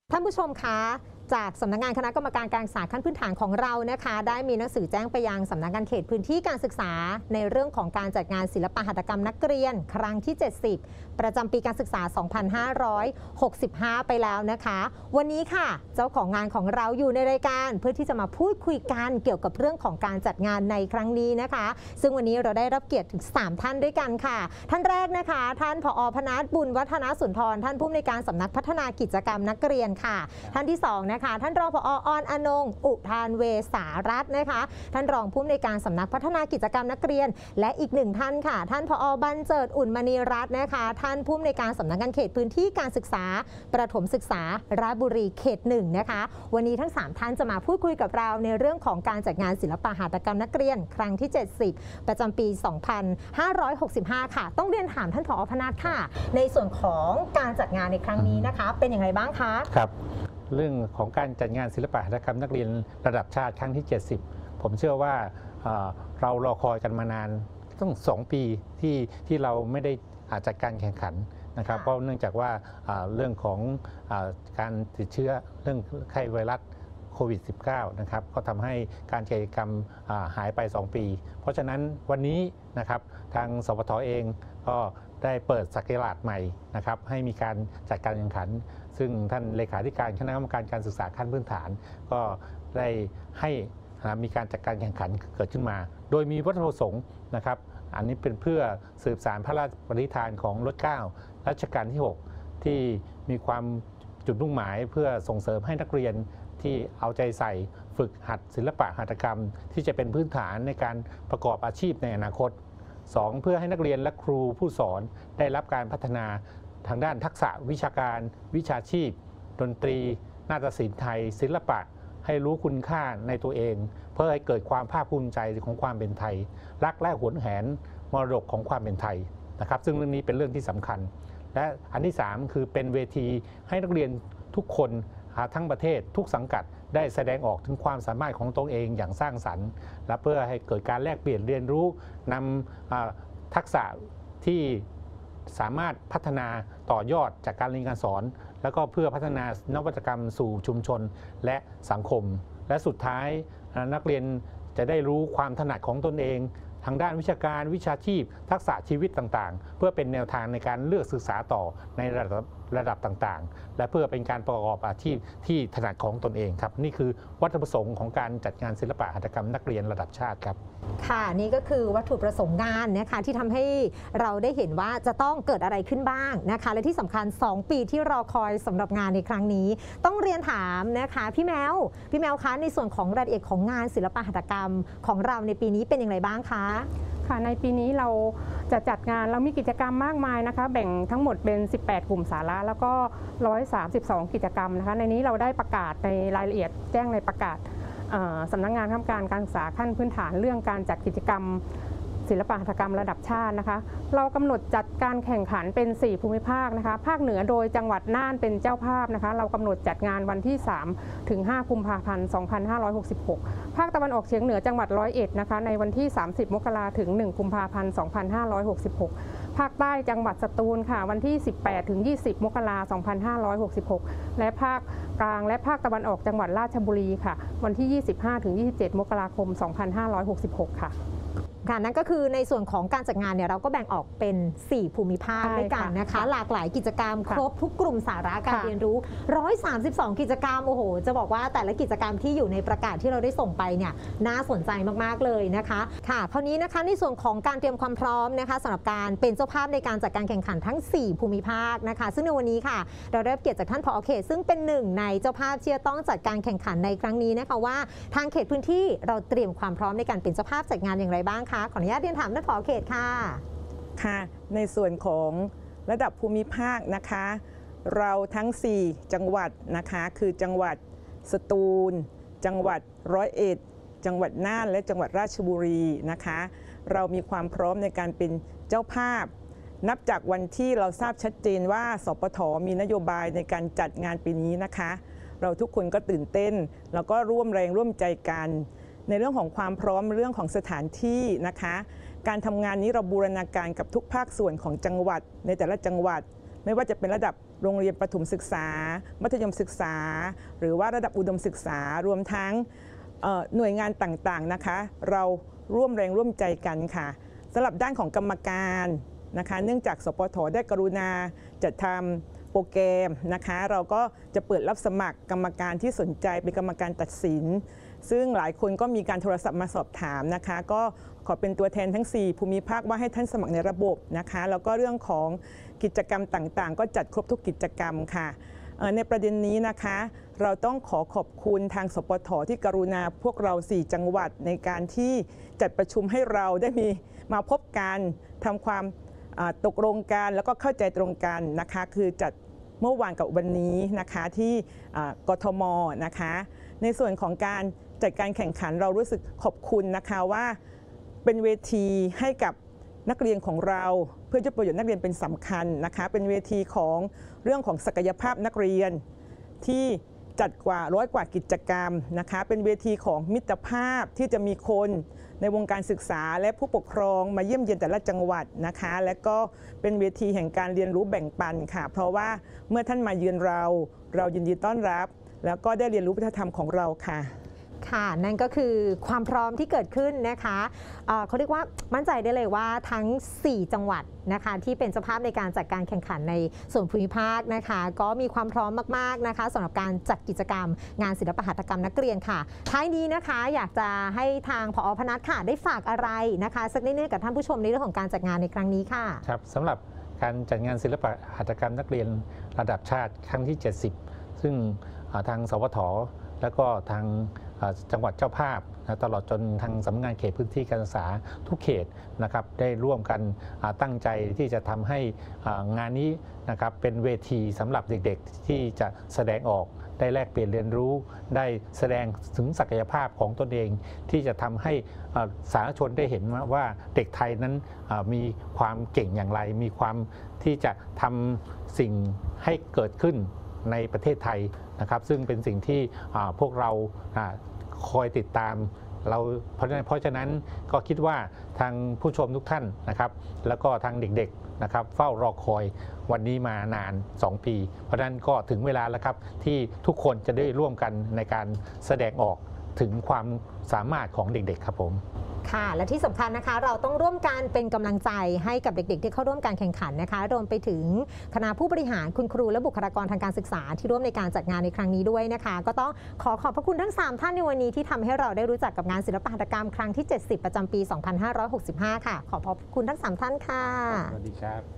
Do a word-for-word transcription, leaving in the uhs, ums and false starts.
ท่านผู้ชมคะจากสำนักงานคณะกรรมการการศึกษาขั้นพื้นฐานของเรานะคะได้มีหนังสือแจ้งไปยังสำนักงานเขตพื้นที่การศึกษาในเรื่องของการจัดงานศิลปหัตถกรรมนักเรียนครั้งที่ เจ็ดสิบ ประจำปีการศึกษา สองพันห้าร้อยหกสิบห้า ไปแล้วนะคะวันนี้ค่ะเจ้าของงานของเราอยู่ในรายการเพื่อที่จะมาพูดคุยกันเกี่ยวกับเรื่องของการจัดงานในครั้งนี้นะคะซึ่งวันนี้เราได้รับเกียรติถึงสามท่านด้วยกันค่ะท่านแรกนะคะท่านผอ.พนัสบุญวัฒนสุนทรท่านผู้อำนวยการสำนักพัฒนากิจกรรมนักเรียนค่ะท่านที่สองนะคะท่านรองผอ.ออนอนงอุทานเวสารัตน์นะคะท่านรองผู้อำนวยการสำนักพัฒนากิจกรรมนักเรียนและอีกหนึ่งท่านค่ะท่านผอ.บรรเจิดอุ่นมณีรัตน์นะคะท่านผู้อำนวยการสำนักงานเขตพื้นที่การศึกษาประถมศึกษาราชบุรีเขตหนึ่งนะคะวันนี้ทั้งสามท่านจะมาพูดคุยกับเราในเรื่องของการจัดงานศิลปหัตถกรรมนักเรียนครั้งที่ เจ็ดสิบ ประจำปี สองพันห้าร้อยหกสิบห้า ค่ะต้องเรียนถามท่านผอ.พนัสค่ะในส่วนของการจัดงานในครั้งนี้นะคะเป็นอย่างไรบ้างคะครับเรื่องของการจัดงานศิลปหัตถกรรมนักเรียนระดับชาติครั้งที่ เจ็ดสิบ ผมเชื่อว่าเรารอคอยกันมานานต้องสองปีที่ที่เราไม่ได้จัดการแข่งขันนะครับเพราะเนื่องจากว่าเรื่องของการติดเชื้อเรื่องไข้ไวรัสโควิด สิบเก้า นะครับก็ทำให้การกิจกรรมหายไปสองปีเพราะฉะนั้นวันนี้นะครับทางสปท.เองก็ได้เปิดศักราชใหม่นะครับให้มีการจัดการแข่งขันซึ่งท่านเลขาธิการคณะกรรมการการศึกษาขั้นพื้นฐานก็ได้ให้มีการจัดการแข่งขันเกิดขึ้นมาโดยมีวัตถุประสงค์นะครับอันนี้เป็นเพื่อสืบสานพระราชปณิธานของรัชกาลที่เก้ารัชกาลที่หกที่มีความจุดมุ่งหมายเพื่อส่งเสริมให้นักเรียนที่เอาใจใส่ฝึกหัดศิลปะหัตถกรรมที่จะเป็นพื้นฐานในการประกอบอาชีพในอนาคตสองเพื่อให้นักเรียนและครูผู้สอนได้รับการพัฒนาทางด้านทักษะวิชาการวิชาชีพดนตรีนาฏศิลป์ไทยศิลปะให้รู้คุณค่าในตัวเองเพื่อให้เกิดความภาคภูมิใจของความเป็นไทยรักและหวงแหนมรดกของความเป็นไทยนะครับซึ่งเรื่องนี้เป็นเรื่องที่สำคัญและอันที่สามคือเป็นเวทีให้นักเรียนทุกคนทั้งประเทศทุกสังกัดได้แสดงออกถึงความสามารถของตนเองอย่างสร้างสรรค์และเพื่อให้เกิดการแลกเปลี่ยนเรียนรู้นำทักษะที่สามารถพัฒนาต่อยอดจากการเรียนการสอนแล้วก็เพื่อพัฒนานวัตกรรมสู่ชุมชนและสังคมและสุดท้ายนักเรียนจะได้รู้ความถนัดของตนเองทางด้านวิชาการวิชาชีพทักษะชีวิตต่างๆเพื่อเป็นแนวทางในการเลือกศึกษาต่อในระดับระดับต่างๆและเพื่อเป็นการประกอบอาชีพที่ถนัดของตนเองครับนี่คือวัตถุประสงค์ของการจัดงานศิลปหัตถกรรมนักเรียนระดับชาติครับค่ะนี่ก็คือวัตถุประสงค์งานนะคะที่ทำให้เราได้เห็นว่าจะต้องเกิดอะไรขึ้นบ้างนะคะและที่สำคัญสองปีที่รอคอยสำหรับงานในครั้งนี้ต้องเรียนถามนะคะพี่แมวพี่แมวคะในส่วนของรายละเอียดของงานศิลปหัตถกรรมของเราในปีนี้เป็นอย่างไรบ้างคะค่ะในปีนี้เราจะจัดงานเรามีกิจกรรมมากมายนะคะแบ่งทั้งหมดเป็นสิบแปดกลุ่มสาระแล้วก็หนึ่งร้อยสามสิบสองกิจกรรมนะคะในนี้เราได้ประกาศในรายละเอียดแจ้งในประกาศสำนักงานคณะกรรมการการศึกษาขั้นพื้นฐานเรื่องการจัดกิจกรรมศิลปหัตถกรรมระดับชาตินะคะเรากำหนดจัดการแข่งขันเป็นสี่ภูมิภาคนะคะภาคเหนือโดยจังหวัดน่านเป็นเจ้าภาพนะคะเรากำหนดจัดงานวันที่สามถึงห้ากุมภาพันธ์สองพันห้าร้อยหกสิบหกภาคตะวันออกเฉียงเหนือจังหวัดร้อยเอ็ดนะคะในวันที่สามสิบมกราคมถึงหนึ่งกุมภาพันธ์สองพันห้าร้อยหกสิบหกภาคใต้จังหวัดสตูลค่ะวันที่สิบแปดถึงยี่สิบมกราคมสองพันห้าร้อยหกสิบหกและภาคกลางและภาคตะวันออกจังหวัดราชบุรีค่ะวันที่ยี่สิบห้าถึงยี่สิบเจ็ดมกราคมสองพันห้าร้อยหกสิบหกค่ะค่ะนั่นก็คือในส่วนของการจัดงานเนี่ยเราก็แบ่งออกเป็นสี่ภูมิภาคด้วยกันนะคะหลากหลายกิจกรรมครบทุกกลุ่มสาระการเรียนรู้หนึ่งร้อยสามสิบสองกิจกรรมโอ้โหจะบอกว่าแต่ละกิจกรรมที่อยู่ในประกาศที่เราได้ส่งไปเนี่ยน่าสนใจมากๆเลยนะคะค่ะคราวนี้นะคะในส่วนของการเตรียมความพร้อมนะคะสำหรับการเป็นเจ้าภาพในการจัดการแข่งขันทั้งสี่ภูมิภาคนะคะซึ่งในวันนี้ค่ะเราได้รับเกียรติจากท่านผอ.เขตซึ่งเป็นหนึ่งในเจ้าภาพที่จะต้องจัดการแข่งขันในครั้งนี้นะคะว่าทางเขตพื้นที่เราเตรียมความพร้อมในการเป็นเจ้าภาพจัดงานอย่างไรบ้างคะขออนุญาตเรียนถามท่านผอ.เขตค่ะค่ะในส่วนของระดับภูมิภาคนะคะเราทั้งสี่จังหวัดนะคะคือจังหวัดสตูลจังหวัดร้อยเอ็ดจังหวัดน่านและจังหวัดราชบุรีนะคะเรามีความพร้อมในการเป็นเจ้าภาพนับจากวันที่เราทราบชัดเจนว่าสปท.มีนโยบายในการจัดงานปีนี้นะคะเราทุกคนก็ตื่นเต้นแล้วก็ร่วมแรงร่วมใจกันในเรื่องของความพร้อมเรื่องของสถานที่นะคะการทำงานนี้เราบูรณาการกับทุกภาคส่วนของจังหวัดในแต่ละจังหวัดไม่ว่าจะเป็นระดับโรงเรียนประถมศึกษา มัธยมศึกษา หรือว่าระดับอุดมศึกษารวมทั้งหน่วยงานต่างๆนะคะเราร่วมแรงร่วมใจกันค่ะสำหรับด้านของกรรมการนะคะเนื่องจากสปท.ได้กรุณาจัดทำโปรแกรมนะคะเราก็จะเปิดรับสมัครกรรมการที่สนใจเป็นกรรมการตัดสินซึ่งหลายคนก็มีการโทรศัพท์มาสอบถามนะคะก็ขอเป็นตัวแทนทั้งสี่ภูมิภาคว่าให้ท่านสมัครในระบบนะคะแล้วก็เรื่องของกิจกรรมต่างๆก็จัดครบทุกกิจกรรมค่ะในประเด็นนี้นะคะเราต้องขอขอบคุณทางสปท.ที่กรุณาพวกเราสี่จังหวัดในการที่จัดประชุมให้เราได้มีมาพบกันทำความตกลงกันแล้วก็เข้าใจตรงกันนะคะคือจัดเมื่อวานกับวันนี้นะคะที่กทม.นะคะในส่วนของการจัดการแข่งขันเรารู้สึกขอบคุณนะคะว่าเป็นเวทีให้กับนักเรียนของเราเพื่อจะประโยชน์นักเรียนเป็นสำคัญนะคะเป็นเวทีของเรื่องของศักยภาพนักเรียนที่จัดกว่าร้อยกว่ากิจกรรมนะคะเป็นเวทีของมิตรภาพที่จะมีคนในวงการศึกษาและผู้ปกครองมาเยี่ยมเยียนแต่ละจังหวัดนะคะและก็เป็นเวทีแห่งการเรียนรู้แบ่งปันค่ะเพราะว่าเมื่อท่านมาเยือนเราเรายินดีต้อนรับแล้วก็ได้เรียนรู้วัฒนธรรมของเราค่ะค่ะนั่นก็คือความพร้อมที่เกิดขึ้นนะคะเอ่อเขาเรียกว่ามั่นใจได้เลยว่าทั้งสี่จังหวัดนะคะที่เป็นเจ้าภาพในการจัดการแข่งขันในส่วนภูมิภาคนะคะก็มีความพร้อมมากๆนะคะสำหรับการจัดกิจกรรมงานศิลปหัตถกรรมนักเรียนค่ะท้ายนี้นะคะอยากจะให้ทางผอ.พนัสค่ะได้ฝากอะไรนะคะสักนิดนึงกับท่านผู้ชมในเรื่องของการจัดงานในครั้งนี้ค่ะครับสำหรับการจัดงานศิลปหัตถกรรมนักเรียนระดับชาติครั้งที่เจ็ดสิบซึ่งทางสปท.แล้วก็ทางจังหวัดเจ้าภาพนะตลอดจนทางสำนักงานเขตพื้นที่การศึกษาทุกเขตนะครับได้ร่วมกันตั้งใจที่จะทำให้งานนี้นะครับเป็นเวทีสำหรับเด็กๆที่จะแสดงออกได้แลกเปลี่ยนเรียนรู้ได้แสดงถึงศักยภาพของตนเองที่จะทำให้สาธารณชนได้เห็นว่าเด็กไทยนั้นมีความเก่งอย่างไรมีความที่จะทำสิ่งให้เกิดขึ้นในประเทศไทยนะครับซึ่งเป็นสิ่งที่พวกเราคอยติดตามเราเพราะฉะนั้นเพราะฉะนั้นก็คิดว่าทางผู้ชมทุกท่านนะครับแล้วก็ทางเด็กๆนะครับเฝ้ารอคอยวันนี้มานานสองปีเพราะฉะนั้นก็ถึงเวลาแล้วครับที่ทุกคนจะได้ร่วมกันในการแสดงออกถึงความสามารถของเด็กๆครับผมค่ะและที่สำคัญนะคะเราต้องร่วมกันเป็นกำลังใจให้กับเด็กๆที่เข้าร่วมการแข่งขันนะคะรวมไปถึงคณะผู้บริหารคุณครูและบุคลากรทางการศึกษาที่ร่วมในการจัดงานในครั้งนี้ด้วยนะคะก็ต้องขอขอบพระคุณทั้งสามท่านในวันนี้ที่ทำให้เราได้รู้จักกับงานศิลปหัตถกรรมครั้งที่เจ็ดสิบประจำปีสองพันห้าร้อยหกสิบห้าค่ะขอบพระคุณทั้งสามท่านค่ะสวัสดีครับ